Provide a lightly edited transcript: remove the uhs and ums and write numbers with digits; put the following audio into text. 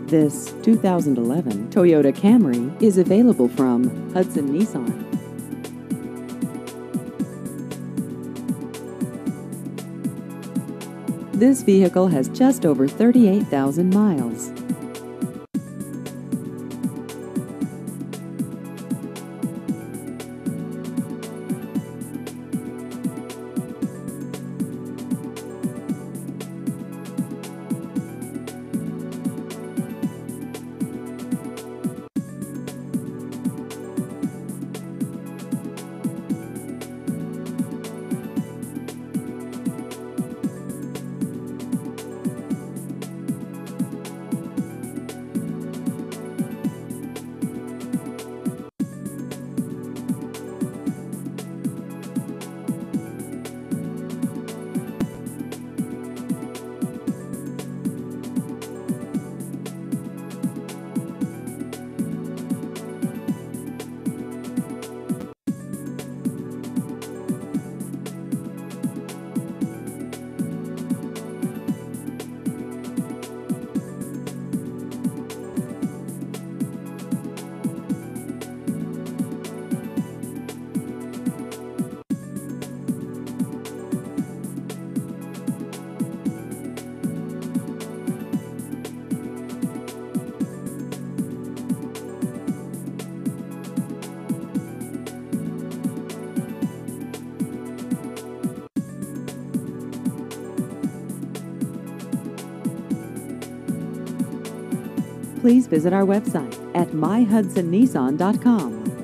This 2011 Toyota Camry is available from Hudson Nissan. This vehicle has just over 38,000 miles. Please visit our website at myhudsonnissan.com.